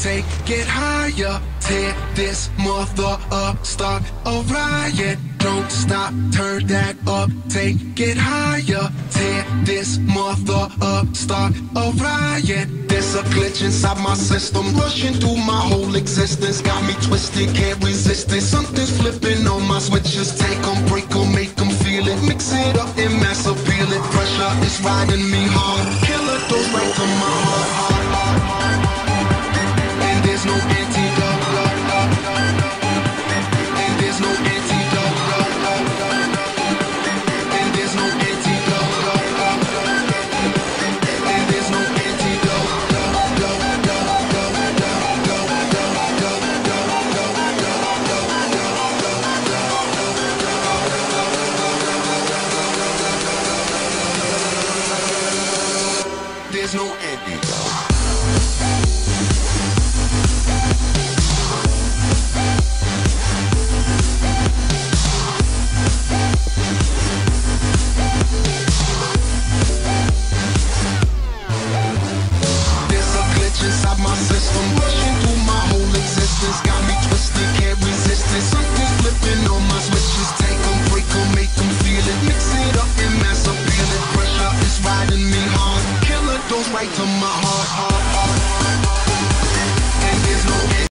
take it higher. Tear this mother up, start a riot. Don't stop, turn that up, take it higher. Tear this mother up, start a riot. There's a glitch inside my system, rushing through my whole existence. Got me twisted, can't resist it. Something's flipping on my switches. Take 'em, break 'em, make 'em feel it. Mix it up and mass appeal it. Pressure is riding me hard. Killer goes right to my heart.